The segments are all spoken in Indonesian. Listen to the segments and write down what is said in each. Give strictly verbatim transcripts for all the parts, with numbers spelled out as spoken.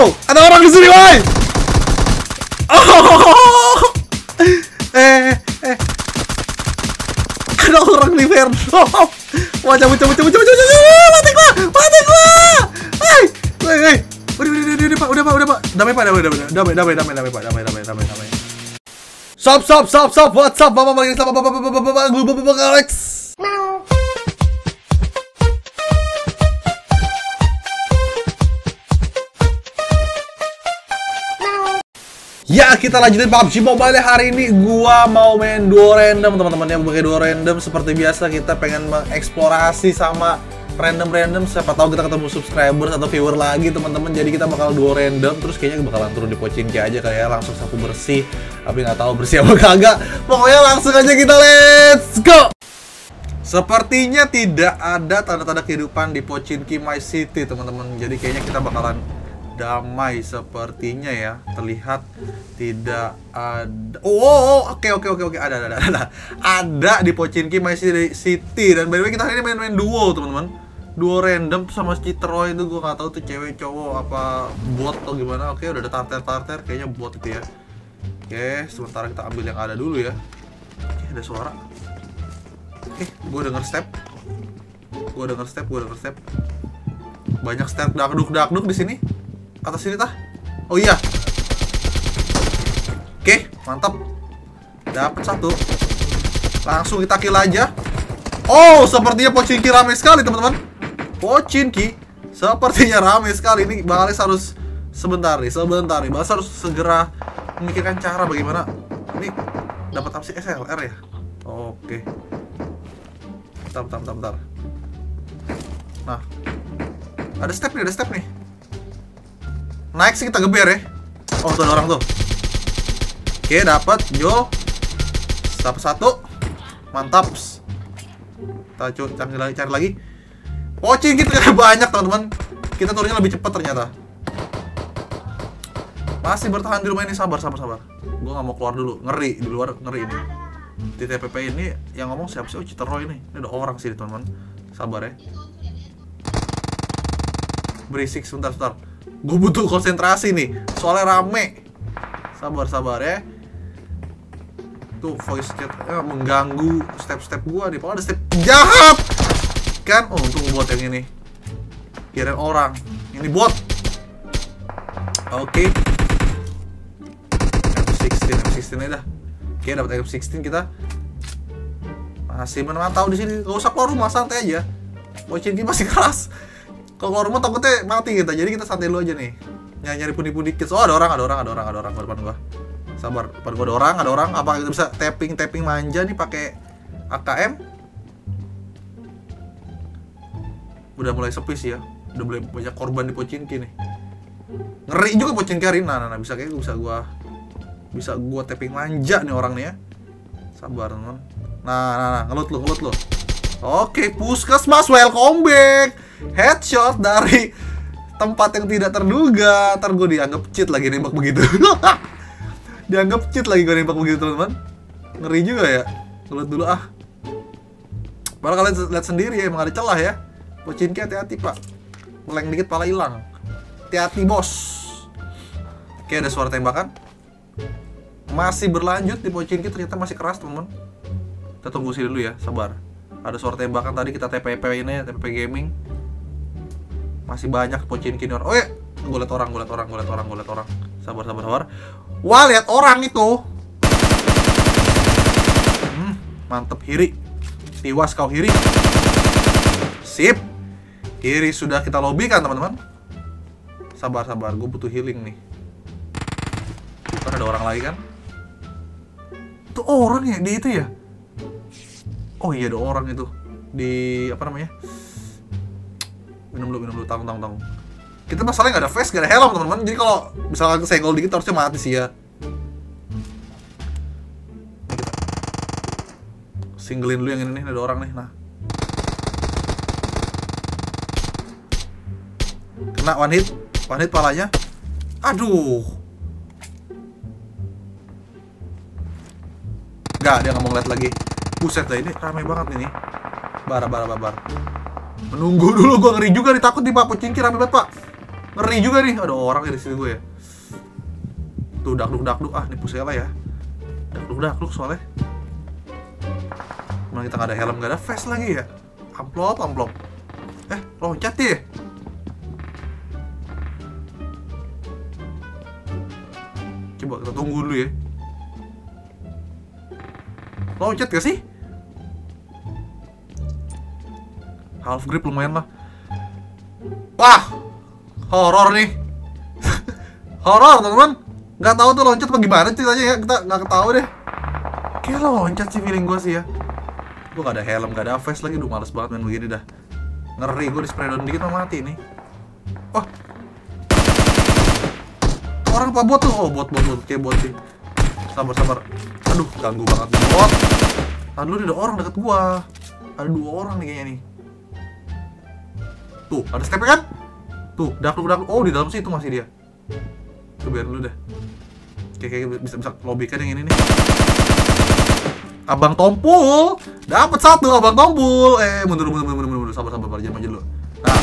Oh, ada orang di sini, woi. Oh. Eh, eh. Ada orang di Verno. Wah, cabut, cabut, cabut, cabut, cabut, cabut. Mati gua, mati gua. Hei, hei, hei. Udah, udah, udah, udah, Pak, udah, Pak, udah, Pak. Damai, Pak, damai, damai, damai, damai, damai, damai, Pak, damai, damai, damai, damai. Stop, stop, stop, stop. What's up, Bapak, balik sama Bapak, Bapak, Bapak, Bapak, Bapak, Bapak, Alex. Ya, kita lanjutin P U B G Mobile hari ini. Gua mau main duo random, teman-teman, yang pakai duo random. Seperti biasa kita pengen mengeksplorasi sama random-random. Siapa tahu kita ketemu subscribers atau viewer lagi, teman-teman. Jadi kita bakal duo random. Terus kayaknya bakalan turun di Pochinki aja kayak langsung sapu bersih. Tapi nggak tahu bersih apa kagak. Pokoknya langsung aja kita let's go. Sepertinya tidak ada tanda-tanda kehidupan di Pochinki My City, teman-teman. Jadi kayaknya kita bakalan damai sepertinya ya. Terlihat tidak ada. Oh, oke oke oke oke ada ada ada. Ada di Pochinki My City. Dan by the way kita hari ini main-main duo, teman-teman. Duo random tuh sama Citeroy itu, gue nggak tahu tuh cewek cowok apa bot atau gimana. Oke, udah ada tarter-tarter, kayaknya bot itu ya. Oke, sementara kita ambil yang ada dulu ya. Oke, ada suara. Oke, gue denger step. Gue denger step, gue denger step. Banyak step dakduk-dakduk di sini. Atas sini tah. Oh iya. Oke, mantap. Dapat satu. Langsung kita kill aja. Oh, sepertinya Pochinki ramai sekali, teman-teman. Pochinki sepertinya ramai sekali. Ini Bang Alex harus sebentar nih, sebentar nih. Bang Alex harus segera memikirkan cara bagaimana. Ini dapat apa sih, S L R ya? Oke. Bentar, bentar, bentar, bentar. Nah, ada step nih, ada step nih. Naik sih kita geber ya. Oh, tuh ada orang tuh. Oke, dapat Jo. Dapat satu. Mantap. Kita coba cari lagi, cari lagi. Pochinki ternyata banyak, teman-teman. Kita turunnya lebih cepat ternyata. Masih bertahan di rumah ini, sabar, sabar, sabar. Gue nggak mau keluar dulu, ngeri di luar, ngeri ini. Di T P P ini yang ngomong siapa sih? Oh, Citeroy ini. Ini ada orang sih, teman-teman. Sabar ya. Berisik, sebentar, sebentar. Gue butuh konsentrasi nih, soalnya rame. Sabar, sabar ya. Tuh voice chat eh, mengganggu step-step gue nih. Pokoknya ada step jahat kan. Oh, untung bot yang ini. Kirain orang. Ini bot. Oke. Okay. M sixteen, M sixteen aja dah. Oke, okay, dapat M sixteen kita. Masih memantau di sini. Gak usah keluar rumah, santai aja. Pochinki masih keras. Kalau keluar rumah takutnya mati kita. Jadi kita santai dulu aja nih. Nyari pundi-pundi dikit. Oh, ada orang, ada orang, ada orang, ada orang depan gua. Sabar, depan gua ada orang, ada orang. Apa kita bisa tapping-tapping manja nih pakai A K M? Udah mulai sepi sih ya. Udah mulai banyak korban di Pochinki nih. Ngeri juga Pochinki hari ini. Nah, nah, nah, bisa kayak bisa gua bisa gua tapping manja nih orang nih ya. Sabar, teman. Nah, nah, nah, ngelut lu, ngelut lu. Oke, Puskesmas, welcome back. Headshot dari tempat yang tidak terduga. Ntar gue dianggap cheat lagi nembak begitu. Dianggap cheat lagi gue nembak begitu, teman-teman. Ngeri juga ya. Ngelut dulu ah. Padahal kalian lihat sendiri ya, emang ada celah ya. Pochinki hati-hati, Pak. Meleng dikit pala hilang. Hati-hati, bos. Oke, ada suara tembakan. Masih berlanjut di Pochinki, ternyata masih keras, teman-teman. Kita tunggu sini dulu ya, sabar. Ada suara tembakan tadi, kita T P P ini, T P P gaming. Masih banyak Pochinki ini orang. Oh ya, gue liat orang, gue liat orang, gue liat orang, gue liat orang. Sabar, sabar, sabar. Wah, lihat orang itu. Hmm, mantep, Hiri. Tiwas kau, Hiri. Sip. Hiri sudah kita lobbykan, teman-teman. Sabar, sabar, gue butuh healing nih. Bukan ada orang lagi kan? Itu orang ya, di itu ya? Oh iya, ada orang itu. Di, apa namanya? Minum dulu, minum dulu, tanggung, tanggung, tanggung. Kita masalahnya nggak ada face, nggak ada helm, teman-teman. Jadi kalau misalnya kesenggol dikit harusnya mati sih ya. Singlein dulu yang ini nih, ada orang nih. Nah, kena one hit, one hit palanya. Aduh. Nggak, dia nggak mau ngeliat lagi. Buset dah, ini ramai banget ini. Bara, bara, bara. Menunggu dulu, gue ngeri juga nih, takut di Pak Pochinki rame banget, Pak. Ngeri juga nih. Ada orang di situ gue ya. Tuh dakduk dakduk ah nih pusela ya. Dakduk dakduk soalnya. Mana kita nggak ada helm, nggak ada vest lagi ya. Amplop amplop. Eh loncat ya. Coba kita tunggu dulu ya. Loncat gak sih? Half grip lumayan lah. Wah, horor nih. Horor teman-teman. Nggak tahu tuh loncat apa gimana ceritanya ya. Kita nggak tahu deh. Kayak loncat sih feeling gue sih ya. Gue gak ada helm, gak ada vest lagi. Duh males banget main begini dah. Ngeri gue di spray down dikit mau mati nih. Wah, orang apa bot tuh? Oh bot bot bot kayak bot sih. Sabar sabar. Aduh ganggu banget nih bot. Tadi dulu ada orang deket gua. Ada dua orang nih kayaknya nih. Tuh ada stepnya kan? Tuh dakduk dakduk. Oh di dalam situ masih dia. Tuh biar dulu dah. Oke kayak bisa bisa lobbykan yang ini nih. Abang Tompul dapat satu Abang Tompul. Eh mundur mundur mundur mundur, mundur. Sabar sabar jangan maju dulu. Nah.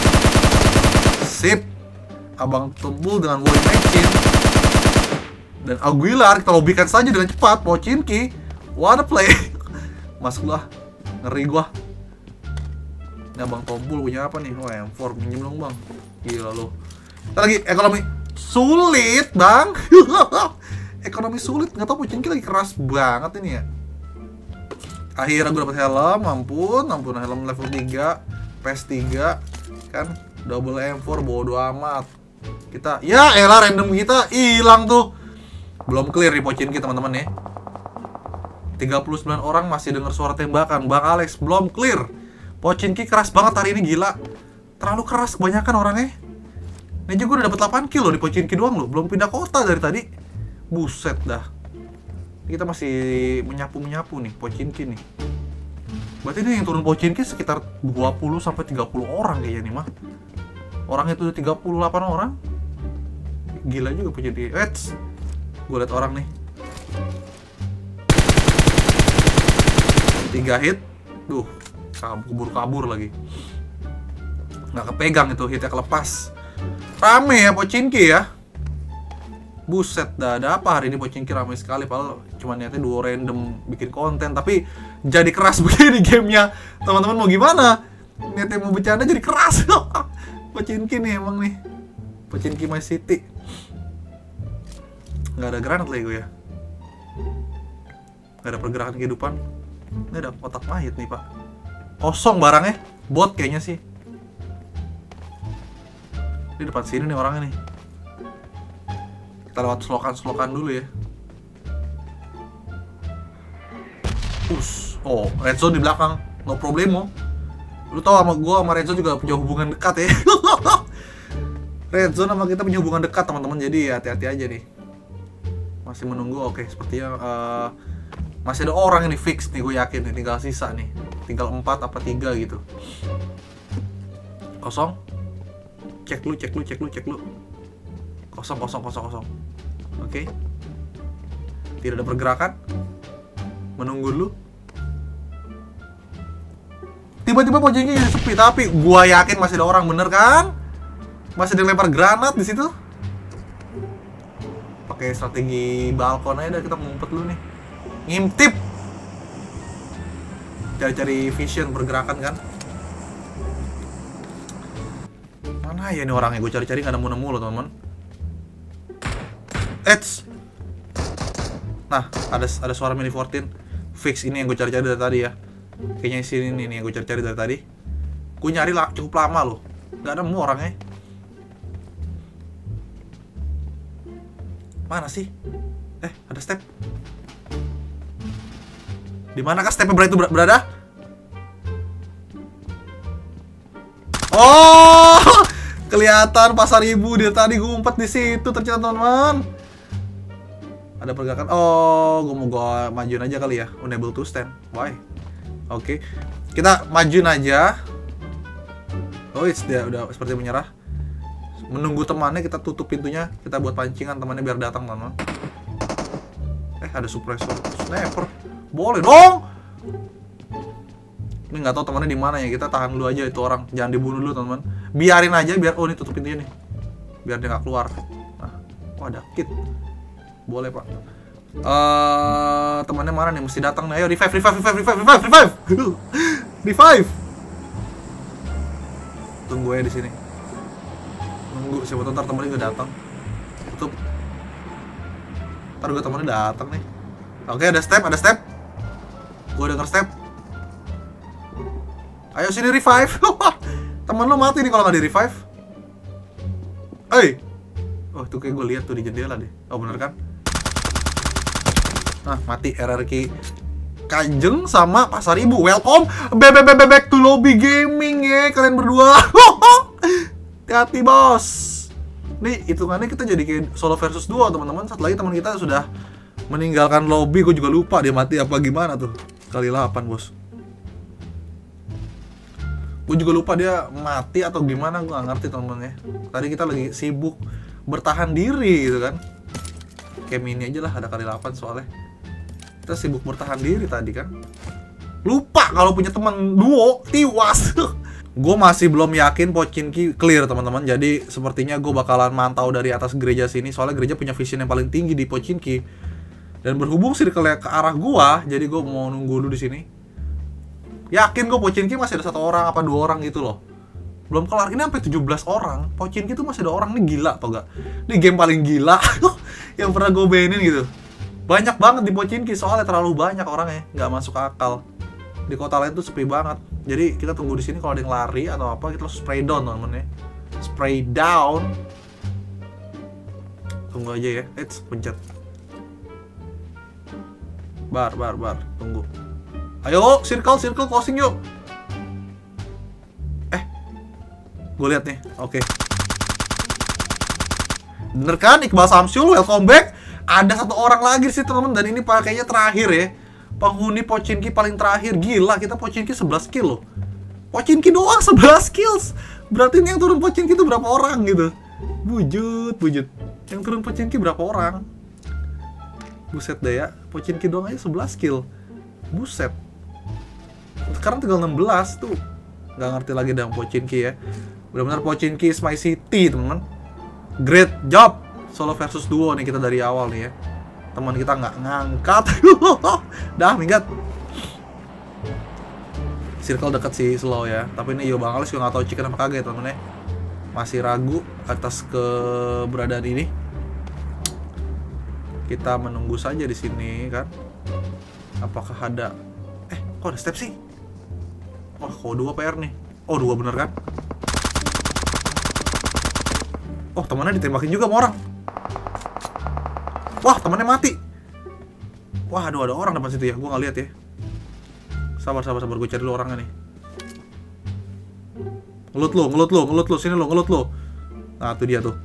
Sip. Abang Tompul dengan Woi Machine dan Aguilar kita lobbykan saja dengan cepat. Pochinki, what a play. Masuk lah, ngeri gua. Ini Abang Tompul punya apa nih? Oh M four, minjem dong bang. Gila lo. Kita lagi ekonomi sulit bang. Ekonomi sulit, nggak tahu Pochinki lagi keras banget ini ya. Akhirnya gue dapet helm, ampun, ampun helm level tiga, P S tiga kan, double M four, bodo amat. Kita, ya elah random kita hilang tuh. Belum clear di Pochinki teman-teman ya. tiga puluh sembilan orang masih dengar suara tembakan. Bang Alex belum clear. Pochinki keras banget hari ini gila. Terlalu keras kebanyakan orangnya. Ini juga udah dapat delapan kill loh di Pochinki doang loh. Belum pindah kota dari tadi. Buset dah. Kita masih menyapu-menyapu nih Pochinki nih. Berarti ini yang turun Pochinki sekitar dua puluh sampai tiga puluh orang kayaknya nih mah. Orang itu udah tiga puluh delapan orang. Gila juga Pochinki. Eits. Gue liat orang nih. tiga hit. Duh, kabur-kabur lagi. Nggak kepegang itu, hitnya kelepas. Rame ya Pochinki ya. Buset dah, ada apa hari ini Pochinki ramai sekali. Padahal cuma niatnya duo random bikin konten, tapi jadi keras begini gamenya. Teman-teman mau gimana? Niatnya mau bercanda jadi keras. Pochinki nih emang nih. Pochinki My City. Nggak ada granat lagi gue ya. Nggak ada pergerakan kehidupan. Ini ada kotak mayat nih pak. Kosong barangnya. Bot kayaknya sih. Di depan sini nih orangnya nih. Kita lewat selokan-selokan dulu ya. Us. Oh, red zone di belakang. No problemo. Lu tau sama gue sama red zone juga punya hubungan dekat ya. Red zone sama kita punya hubungan dekat teman-teman. Jadi ya hati-hati aja nih. Masih menunggu. Oke, sepertinya uh, masih ada orang ini fix nih, gue yakin nih. Tinggal sisa nih. Tinggal empat apa tiga gitu. Kosong. Cek lu, cek lu, cek lu, cek lu. Kosong, kosong, kosong, kosong. Oke. Tidak ada pergerakan. Menunggu dulu. Tiba-tiba Pochinki jadi sepi, tapi gua yakin masih ada orang, bener kan? Masih ada lempar granat di situ. Pakai strategi balkon aja, kita ngumpet dulu nih. Ngintip. Cari-cari vision pergerakan kan. Mana ya nih orangnya? Gue cari-cari nggak nemu-nemu loh teman-teman. Eits. Nah, ada ada suara mini fourteen. Fix ini yang gue cari-cari dari tadi ya. Kayaknya sini nih, nih yang gue cari-cari dari tadi. Gue nyari lah cukup lama loh. Nggak nemu orangnya. Mana sih? Eh, ada step. Di mana kah stepnya itu berada? Oh, kelihatan pasar ibu dia tadi. Gue ngumpet di situ ternyata teman-teman. Ada pergerakan. Oh, gue mau gue majuin aja kali ya. Unable to stand. Why? Oke, okay. Kita majuin aja. Oh, it's dia udah seperti menyerah. Menunggu temannya, kita tutup pintunya. Kita buat pancingan temannya biar datang teman-teman. Eh, ada suppressor sniper. Boleh dong. Ini nggak tahu temannya di mana ya. Kita tahan dulu aja itu orang. Jangan dibunuh dulu teman-teman. Biarin aja biar oh ini tutup pintunya nih. biar dia nggak keluar. Nah, oh ada kit. Boleh pak. Uh, temannya mana nih? Mesti datang nih. Ayo revive, revive, revive, revive, revive, revive. Revive. Tunggu ya di sini. Nunggu siapa tahu ntar temennya juga datang. Tutup. Ntar gue temennya datang nih. Oke, ada step, ada step. Gue denger step. Ayo sini revive. Temen lo mati nih kalau nggak di revive. Hey. Oh itu kayak gue lihat tuh di jendela deh. Oh bener kan? Nah mati R R Q Kanjeng sama Pasar Ibu. Welcome back, back, back, back to lobby gaming ya kalian berdua. Hati-hati bos. Nih hitungannya kita jadi kayak solo versus duo teman-teman. Satu lagi teman kita sudah meninggalkan lobby. Gue juga lupa dia mati apa gimana tuh. Kali delapan bos. Gue juga lupa dia mati atau gimana. Gue gak ngerti teman-teman ya. Tadi kita lagi sibuk bertahan diri gitu kan. Kayak mini aja lah ada kali delapan soalnya. Kita sibuk bertahan diri tadi kan. Lupa kalau punya teman duo tiwas. Gue masih belum yakin Pochinki clear teman-teman. Jadi sepertinya gue bakalan mantau dari atas gereja sini. Soalnya gereja punya vision yang paling tinggi di Pochinki. Dan berhubung circle-nya ke arah gue, jadi gue mau nunggu dulu di sini. Yakin gue Pochinki masih ada satu orang apa dua orang gitu loh. Belum kelar. Ini sampai tujuh belas orang. Pochinki tuh masih ada orang. Ini gila tau gak? Ini game paling gila yang pernah gue mainin gitu. Banyak banget di Pochinki soalnya terlalu banyak orangnya, nggak masuk akal. Di kota lain tuh sepi banget. Jadi kita tunggu di sini kalau ada yang lari atau apa kita langsung spray down temen ya. Spray down. Tunggu aja ya. Eits, pencet. Bar, bar, bar. Tunggu. Ayo, circle, circle, closing yuk. Eh, gue lihat nih. Oke. Okay. Bener kan, Iqbal Samsul, welcome back. Ada satu orang lagi sih teman-teman dan ini kayaknya terakhir ya. Penghuni Pochinki paling terakhir. Gila, kita Pochinki sebelas kill loh. Pochinki doang sebelas kills. Berarti ini yang turun Pochinki itu berapa orang gitu. Bujut, bujut. Yang turun Pochinki berapa orang? Buset deh ya. Pochinki doang aja sebelas kill. Buset. Sekarang tinggal enam belas tuh. Gak ngerti lagi dalam Pochinki ya. Benar-benar Pochinki is my city teman-teman. Great job. Solo versus duo nih kita dari awal nih ya. Teman kita nggak ngangkat. Dah minggat. Circle deket sih slow ya. Tapi ini Yo Bang Alex juga nggak tahu chicken apa kagak ya temen-temen ya. Masih ragu atas keberadaan ini. Kita menunggu saja di sini kan. Apakah ada? Eh kok ada step sih? Wah kok dua P R nih. Oh dua bener kan? Oh temannya ditembakin juga sama orang. Wah, temannya mati. Wah, aduh ada orang depan situ ya. Gue nggak lihat ya. Sabar, sabar, sabar. Gue cari dulu orangnya nih. Ngelut lo, ngelut lo, ngelut lo. Sini lo, ngelut lo. Nah, itu dia tuh.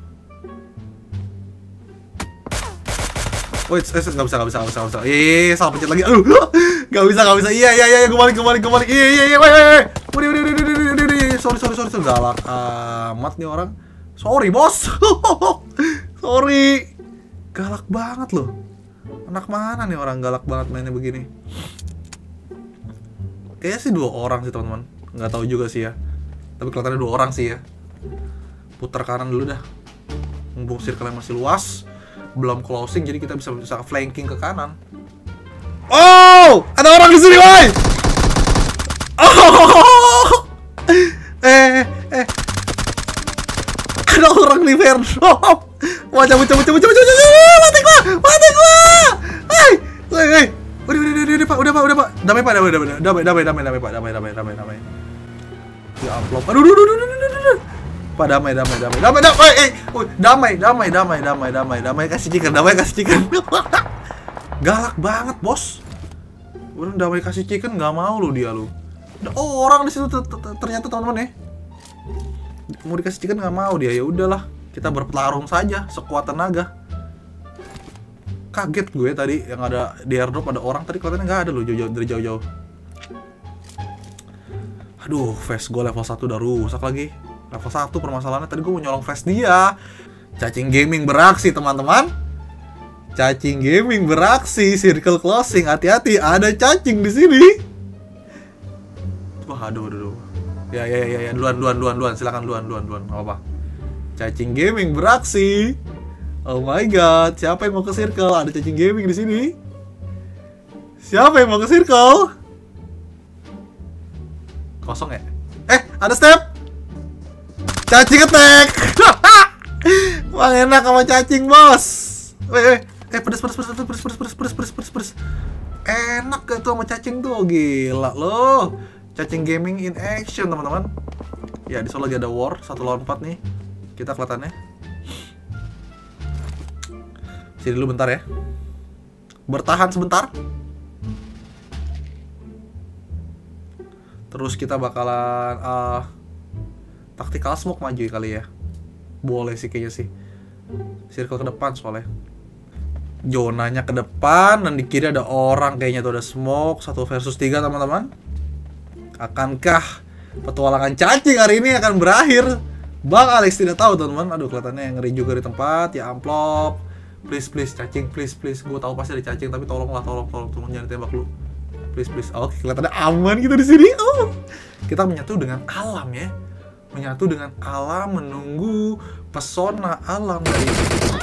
Wait, eh, nggak bisa, nggak bisa, nggak bisa, nggak bisa. Iya, salah pencet lagi. Aduh, nggak bisa, nggak bisa. Iya, iya, iya. Gue balik, gue balik, gue balik. Iya, iya, iya. Wait, wait, wait. Udah, udah, udah, udah, udah, udah. Sorry, sorry, sorry. Galak amat nih orang. Sorry, bos. Sorry. Galak banget loh. Anak mana nih orang galak banget mainnya begini. Kayaknya sih dua orang sih teman-teman. Nggak tahu juga sih ya. Tapi kelihatannya dua orang sih ya. Putar kanan dulu dah. Mumpung circle masih luas. Belum closing jadi kita bisa bisa flanking ke kanan. Oh! Ada orang di sini, woi! Oh! Eh, eh. Ada orang di Verno. Wah, cabut, cabut, cabut, cabut, cabut, cabut, mati gua, mati gua, hei, hei, hei, udah, udah, udah, udah, pak, udah, pak, udah, pak, damai, pak, damai, damai, damai, damai, damai, damai, pak, damai, damai, damai, damai, ya amplop, aduh, aduh, aduh, aduh, aduh, aduh, pak, damai, damai, damai, damai, damai, eh, damai, damai, damai, damai, damai, damai, kasih chicken, damai, kasih chicken, galak banget, bos, udah damai kasih chicken, nggak mau lu dia lu, ada orang di situ ternyata teman-teman ya, mau dikasih chicken nggak mau dia, ya udahlah. Kita berpetarung saja sekuat tenaga. Kaget gue tadi yang ada di airdrop ada orang tadi kelihatannya nggak ada loh jauh-jauh dari jauh-jauh. Aduh, face gue level satu udah rusak lagi. Level satu permasalahannya tadi gue mau nyolong face dia. Cacing gaming beraksi teman-teman. Cacing gaming beraksi, circle closing. Hati-hati, ada cacing di sini. Wah, aduh, aduh. Ya, ya, ya, ya, duluan, duluan, duluan, duluan. Silakan duluan, duluan, duluan. Apa-apa. Cacing gaming beraksi. Oh my god, siapa yang mau ke circle? Ada cacing gaming di sini. Siapa yang mau ke circle? Kosong ya? Eh, ada step. Cacing attack. Wah, enak sama cacing, bos. Eh, eh, eh pedes pedes pedes pedes pedes pedes pedes pedes pedes pedes pedes. Enak gak tuh sama cacing tuh? Gila loh. Cacing gaming in action, teman-teman. Ya, di Solo lagi ada war satu lawan empat nih. Kita kelihatannya. Sini dulu bentar ya. Bertahan sebentar. Terus kita bakalan uh, tactical smoke maju kali ya. Boleh sih kayaknya sih. Circle ke depan soalnya. Zonanya ke depan dan di kiri ada orang kayaknya tuh, ada smoke satu versus tiga teman-teman. Akankah petualangan cacing hari ini akan berakhir? Bang Alex tidak tahu teman-teman. Aduh, kelihatannya ngeri juga di tempat. Ya amplop. Please please cacing, please please. Gue tahu pasti ada cacing tapi tolonglah, tolong tolong tolong jangan ditembak lu. Please please. Oke, kelihatannya aman gitu di sini. Oh. Kita menyatu dengan alam ya. Menyatu dengan alam, menunggu pesona alam dari